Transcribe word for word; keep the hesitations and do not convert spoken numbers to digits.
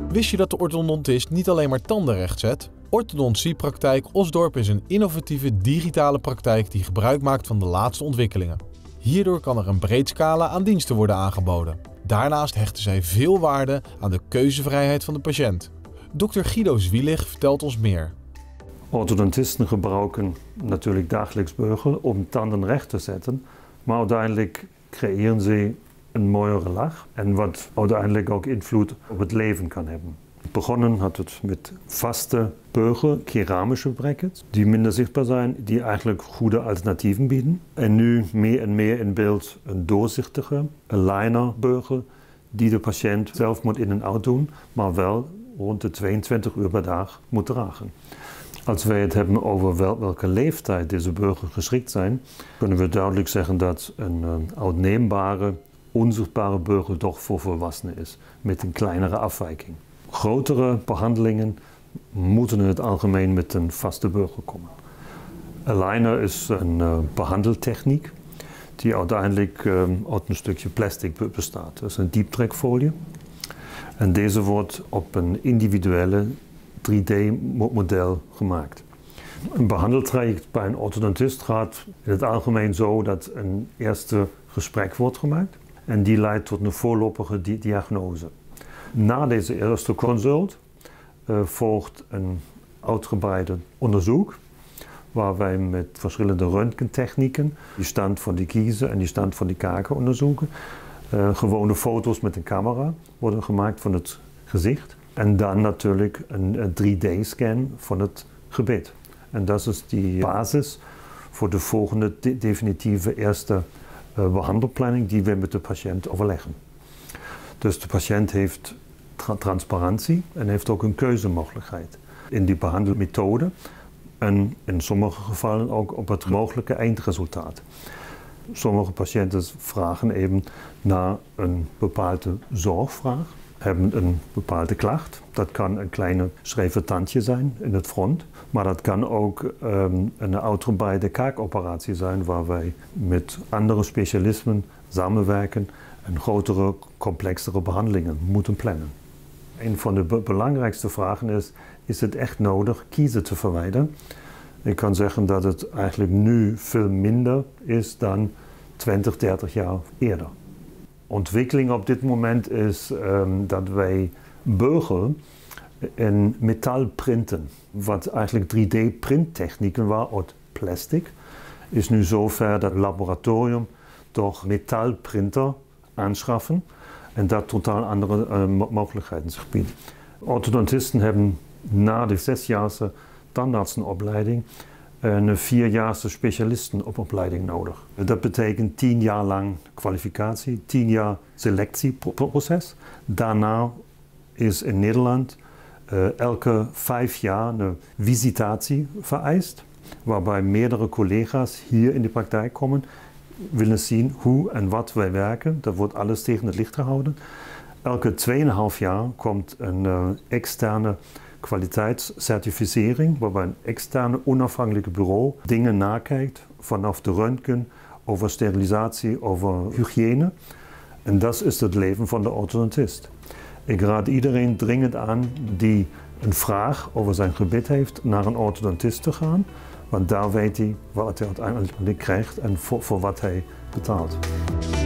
Wist je dat de orthodontist niet alleen maar tanden rechtzet? Orthodontsiepraktijk Osdorp is een innovatieve digitale praktijk die gebruik maakt van de laatste ontwikkelingen. Hierdoor kan er een breed scala aan diensten worden aangeboden. Daarnaast hechten zij veel waarde aan de keuzevrijheid van de patiënt. dokter Guido Zwielig vertelt ons meer. Orthodontisten gebruiken natuurlijk dagelijks beugel om tanden recht te zetten, maar uiteindelijk creëren ze een mooiere lach en wat uiteindelijk ook invloed op het leven kan hebben. Begonnen had het met vaste beugel, keramische brackets, die minder zichtbaar zijn, die eigenlijk goede alternatieven bieden. En nu meer en meer in beeld een doorzichtige alignerbeugel die de patiënt zelf moet in en uit doen, maar wel rond de tweeëntwintig uur per dag moet dragen. Als wij het hebben over wel, welke leeftijd deze beugels geschikt zijn, kunnen we duidelijk zeggen dat een uh, uitneembare, onzichtbare beugel toch voor volwassenen is, met een kleinere afwijking. Grotere behandelingen moeten in het algemeen met een vaste beugel komen. Aligner is een uh, behandeltechniek die uiteindelijk uh, uit een stukje plastic bestaat. Dat is een dieptrekfolie. En deze wordt op een individuele drie D model gemaakt. Een behandeltraject bij een orthodontist gaat in het algemeen zo dat een eerste gesprek wordt gemaakt en die leidt tot een voorlopige di diagnose. Na deze eerste consult uh, volgt een uitgebreide onderzoek waar wij met verschillende röntgentechnieken die stand van die kiezen en die stand van die kaken onderzoeken. Uh, gewone foto's met een camera worden gemaakt van het gezicht. En dan natuurlijk een, een drie D scan van het gebit. En dat is die basis voor de volgende de definitieve eerste uh, behandelplanning die we met de patiënt overleggen. Dus de patiënt heeft tra transparantie en heeft ook een keuzemogelijkheid in die behandelmethode. En in sommige gevallen ook op het mogelijke eindresultaat. Sommige patiënten vragen even naar een bepaalde zorgvraag. Hebben een bepaalde klacht. Dat kan een kleine scheve tandje zijn in het front. Maar dat kan ook um, een uitgebreide kaakoperatie zijn waar wij met andere specialismen samenwerken en grotere, complexere behandelingen moeten plannen. Een van de be belangrijkste vragen is, is het echt nodig kiezen te verwijderen? Ik kan zeggen dat het eigenlijk nu veel minder is dan twintig, dertig jaar eerder. Ontwikkeling op dit moment is um, dat wij beugel in metaal printen. Wat eigenlijk drie D printtechnieken waren uit plastic, is nu zover dat het laboratorium toch metaalprinter aanschaffen en dat totaal andere uh, mogelijkheden zich biedt. Orthodontisten hebben na de zesjaarse tandartsenopleiding een vierjaarse specialistenopleiding nodig. Dat betekent tien jaar lang kwalificatie, tien jaar selectieproces. Daarna is in Nederland uh, elke vijf jaar een visitatie vereist, waarbij meerdere collega's hier in de praktijk komen, willen zien hoe en wat wij werken. Dat wordt alles tegen het licht gehouden. Elke tweeënhalf jaar komt een uh, externe kwaliteitscertificering, waarbij een externe onafhankelijke bureau dingen nakijkt vanaf de röntgen, over sterilisatie, over hygiëne. En dat is het leven van de orthodontist. Ik raad iedereen dringend aan die een vraag over zijn gebit heeft, naar een orthodontist te gaan. Want daar weet hij wat hij uiteindelijk krijgt en voor, voor wat hij betaalt.